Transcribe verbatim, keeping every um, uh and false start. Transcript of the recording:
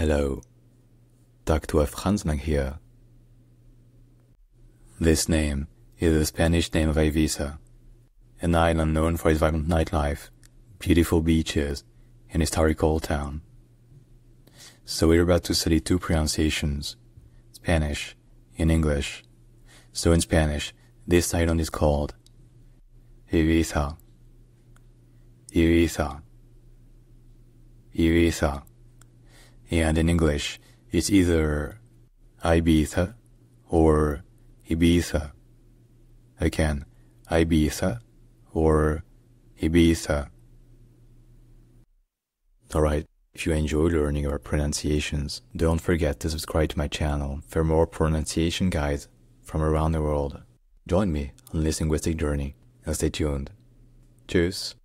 Hello, Doctor Franz here. This name is the Spanish name of Ibiza, an island known for its vibrant nightlife, beautiful beaches, and historic old town. So we're about to study two pronunciations, Spanish and English. So in Spanish, this island is called Ibiza, Ibiza, Ibiza, and in English, it's either Ibiza or Ibiza. Again, Ibiza or Ibiza. Alright, if you enjoy learning our pronunciations, don't forget to subscribe to my channel for more pronunciation guides from around the world. Join me on this linguistic journey and stay tuned. Tschüss.